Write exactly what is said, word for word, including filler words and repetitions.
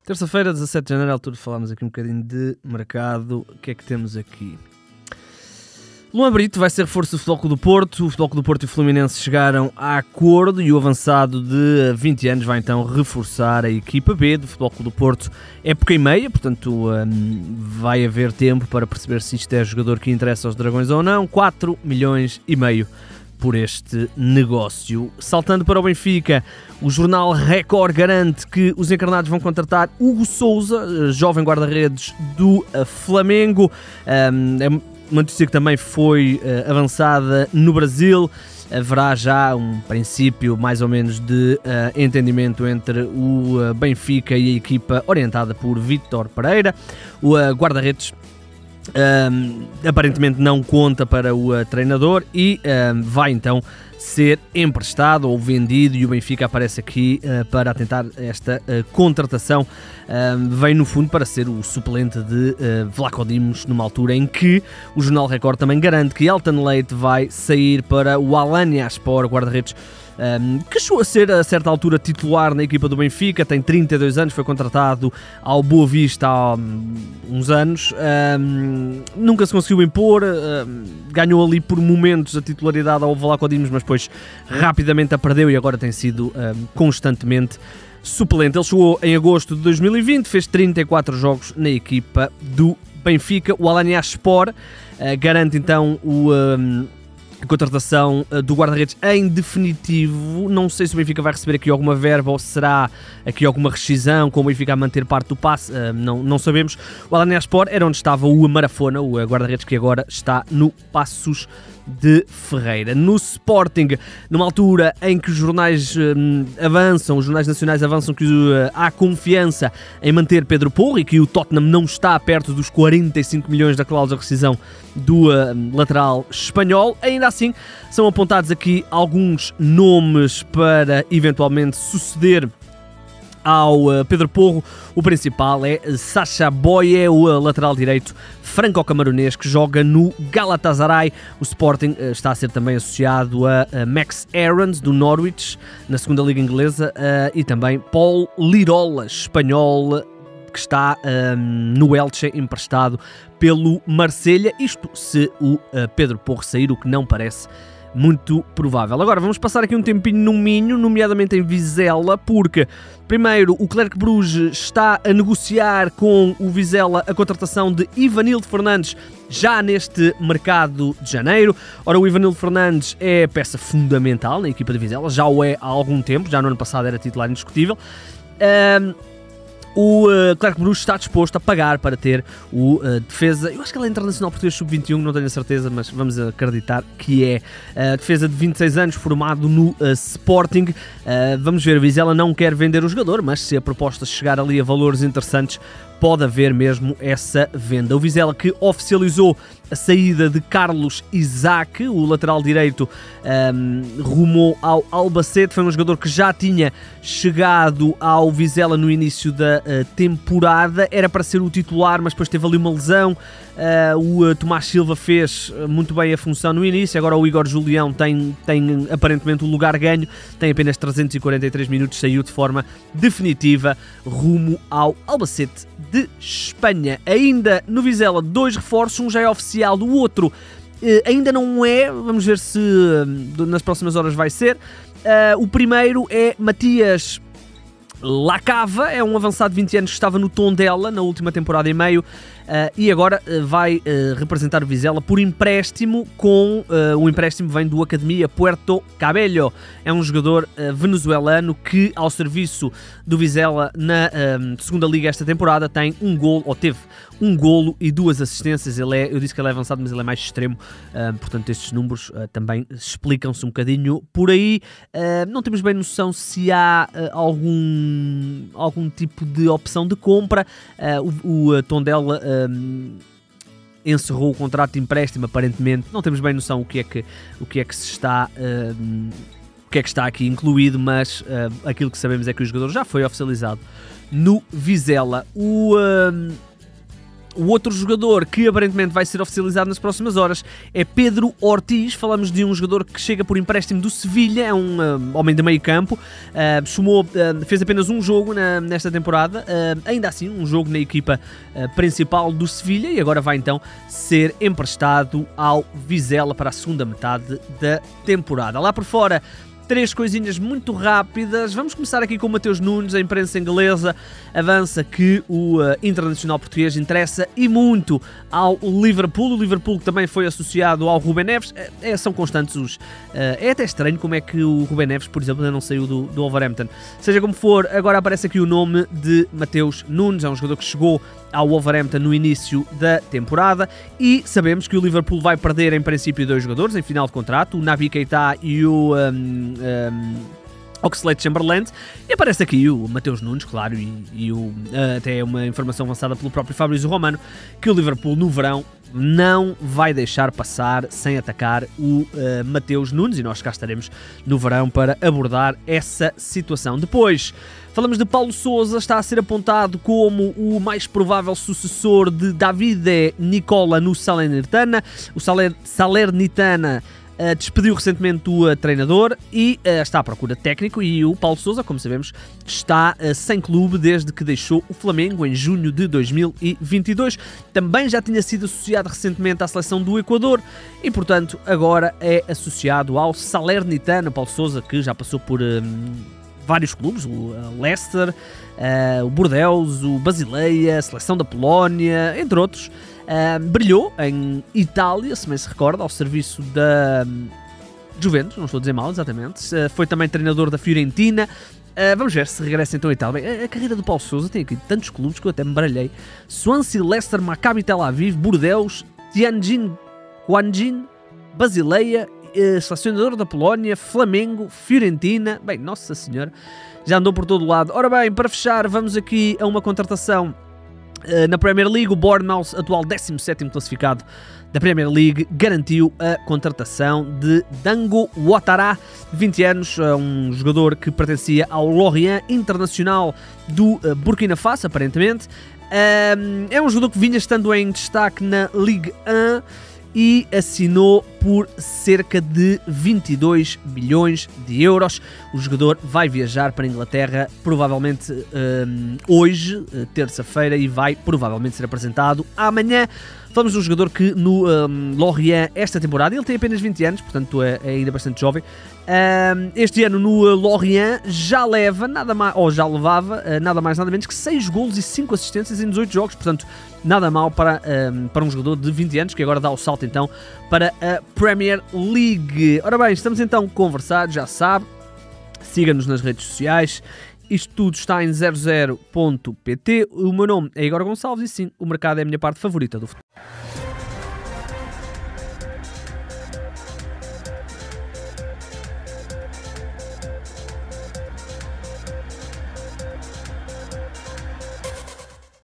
Terça-feira, dezassete de janeiro, à altura de falarmos aqui um bocadinho de mercado. O que é que temos aqui? Luan Brito vai ser reforço do Futebol Clube do Porto. O Futebol Clube do Porto e o Fluminense chegaram a acordo e o avançado de vinte anos vai então reforçar a equipa B do Futebol Clube do Porto. Época e meia, portanto um, vai haver tempo para perceber se isto é jogador que interessa aos Dragões ou não. quatro milhões e meio por este negócio. Saltando para o Benfica, o jornal Record garante que os encarnados vão contratar Hugo Sousa, jovem guarda-redes do Flamengo. Um, é uma notícia que também foi uh, avançada no Brasil. Haverá já um princípio mais ou menos de uh, entendimento entre o uh, Benfica e a equipa orientada por Vítor Pereira. O uh, guarda-redes Um, aparentemente não conta para o uh, treinador e um, vai então ser emprestado ou vendido, e o Benfica aparece aqui uh, para tentar esta uh, contratação. Um, vem no fundo para ser o suplente de uh, Vlaco Dimos, numa altura em que o jornal Record também garante que Elton Leite vai sair para o Alanyaspor, guarda-redes Um, que chegou a ser a certa altura titular na equipa do Benfica, tem trinta e dois anos, foi contratado ao Boa Vista há um, uns anos, um, nunca se conseguiu impor, um, ganhou ali por momentos a titularidade ao Vlaco Dimos, mas depois rapidamente a perdeu e agora tem sido um, constantemente suplente. Ele chegou em agosto de dois mil e vinte, fez trinta e quatro jogos na equipa do Benfica. O Alanyaspor uh, garante então o... Um, a contratação do guarda-redes em definitivo. Não sei se o Benfica vai receber aqui alguma verba ou será aqui alguma rescisão, com o Benfica a manter parte do passe, não, não sabemos. O Alanyaspor era onde estava o Marafona, o guarda-redes que agora está no Passos de Ferreira. No Sporting, numa altura em que os jornais hum, avançam, os jornais nacionais avançam que uh, há confiança em manter Pedro Porro e que o Tottenham não está perto dos quarenta e cinco milhões da cláusula de rescisão do uh, lateral espanhol, ainda assim são apontados aqui alguns nomes para eventualmente suceder ao uh, Pedro Porro. O principal é Sacha Boye, o uh, lateral direito franco-camaronês que joga no Galatasaray. O Sporting uh, está a ser também associado a uh, Max Aarons, do Norwich, na segunda liga inglesa, uh, e também Paul Lirola, espanhol, que está um, no Elche, emprestado pelo Marselha. Isto se o uh, Pedro Porro sair, o que não parece muito provável. Agora vamos passar aqui um tempinho no Minho, nomeadamente em Vizela, porque primeiro o Clerc Bruges está a negociar com o Vizela a contratação de Ivanildo Fernandes já neste mercado de janeiro. Ora, o Ivanildo Fernandes é peça fundamental na equipa de Vizela, já o é há algum tempo, já no ano passado era titular indiscutível. Um, O uh, Clerc Bruges está disposto a pagar para ter o uh, defesa, eu acho que ele é internacional português sub vinte e um, não tenho a certeza, mas vamos acreditar que é uh, defesa de vinte e seis anos, formado no uh, Sporting. Uh, vamos ver, a Vizela não quer vender o jogador, mas se a proposta chegar ali a valores interessantes, pode haver mesmo essa venda. O Vizela que oficializou a saída de Carlos Isaac, o lateral direito, um, rumou ao Albacete. Foi um jogador que já tinha chegado ao Vizela no início da uh, temporada, era para ser o titular, mas depois teve ali uma lesão. Uh, o uh, Tomás Silva fez muito bem a função no início, agora o Igor Julião tem, tem aparentemente o lugar ganho, tem apenas trezentos e quarenta e três minutos, saiu de forma definitiva rumo ao Albacete de Espanha. Ainda no Vizela, dois reforços, um já é oficial, o outro uh, ainda não é, vamos ver se uh, nas próximas horas vai ser. Uh, o primeiro é Matias Lacava, é um avançado de vinte anos que estava no Tondela na última temporada e meio, uh, e agora uh, vai uh, representar o Vizela por empréstimo, com uh, o empréstimo vem do Academia Puerto Cabello. É um jogador uh, venezuelano que, ao serviço do Vizela na uh, segunda liga esta temporada, tem um golo, ou teve um golo e duas assistências. Ele é, eu disse que ele é avançado, mas ele é mais extremo, uh, portanto estes números uh, também explicam-se um bocadinho por aí. Uh, não temos bem noção se há uh, algum algum tipo de opção de compra. Uh, o, o Tondela um, encerrou o contrato de empréstimo, aparentemente. Não temos bem noção o que é que, o que, é que se está um, o que é que está aqui incluído, mas uh, aquilo que sabemos é que o jogador já foi oficializado no Vizela. O, um, O outro jogador que aparentemente vai ser oficializado nas próximas horas é Pedro Ortiz. Falamos de um jogador que chega por empréstimo do Sevilha, é um uh, homem de meio campo, uh, sumou, uh, fez apenas um jogo na, nesta temporada, uh, ainda assim um jogo na equipa uh, principal do Sevilha, e agora vai então ser emprestado ao Vizela para a segunda metade da temporada. Lá por fora, três coisinhas muito rápidas. Vamos começar aqui com o Mateus Nunes. A imprensa inglesa avança que o uh, internacional português interessa e muito ao Liverpool. O Liverpool também foi associado ao Rubén Neves. É, é, são constantes os... Uh, é até estranho como é que o Rubén Neves, por exemplo, ainda não saiu do, do Wolverhampton. Seja como for, agora aparece aqui o nome de Mateus Nunes. É um jogador que chegou ao Wolverhampton no início da temporada e sabemos que o Liverpool vai perder em princípio dois jogadores em final de contrato, o Naby Keita e o um, um, Oxlade-Chamberlain, e aparece aqui o Mateus Nunes, claro, e, e o, uh, até uma informação avançada pelo próprio Fabrício Romano, que o Liverpool no verão não vai deixar passar sem atacar o uh, Mateus Nunes, e nós cá estaremos no verão para abordar essa situação. Depois, falamos de Paulo Sousa, está a ser apontado como o mais provável sucessor de Davide Nicola no Salernitana. O Saler, Salernitana Uh, despediu recentemente o uh, treinador e uh, está à procura de técnico, e o Paulo Sousa, como sabemos, está uh, sem clube desde que deixou o Flamengo em junho de dois mil e vinte e dois. Também já tinha sido associado recentemente à seleção do Equador e, portanto, agora é associado ao Salernitana. Paulo Sousa, que já passou por um, vários clubes, o uh, Leicester, uh, o Bordeaux, o Basileia, a seleção da Polónia, entre outros. Uh, brilhou em Itália, se bem se recorda, ao serviço da um, Juventus, não estou a dizer mal, exatamente. Uh, foi também treinador da Fiorentina. Uh, vamos ver se regressa então à Itália. Bem, a, a carreira do Paulo Sousa tem aqui tantos clubes que eu até me baralhei. Swansea, Leicester, Maccabi Tel Aviv, Bordeaux, Tianjin, Quanjin, Basileia, uh, selecionador da Polónia, Flamengo, Fiorentina. Bem, nossa senhora, já andou por todo lado. Ora bem, para fechar, vamos aqui a uma contratação na Premier League. O Bournemouth, atual décimo sétimo classificado da Premier League, garantiu a contratação de Dango Ouattara, vinte anos, um jogador que pertencia ao Lorient Internacional do Burkina Faso, aparentemente. É um jogador que vinha estando em destaque na Ligue um e assinou por cerca de vinte e dois milhões de euros. O jogador vai viajar para a Inglaterra provavelmente um, hoje, terça-feira, e vai provavelmente ser apresentado amanhã. Falamos de um jogador que no um, Lorient esta temporada, ele tem apenas vinte anos, portanto é, é ainda bastante jovem. Um, este ano no uh, Lorient já leva, nada mais, ou já levava, uh, nada mais nada menos que seis golos e cinco assistências em dezoito jogos, portanto nada mal para, um, para um jogador de vinte anos que agora dá o salto então para a Premier League. Ora bem, estamos então conversados, já sabe, siga-nos nas redes sociais. Isto tudo está em zero zero ponto pt. O meu nome é Igor Gonçalves e sim, o mercado é a minha parte favorita do futebol.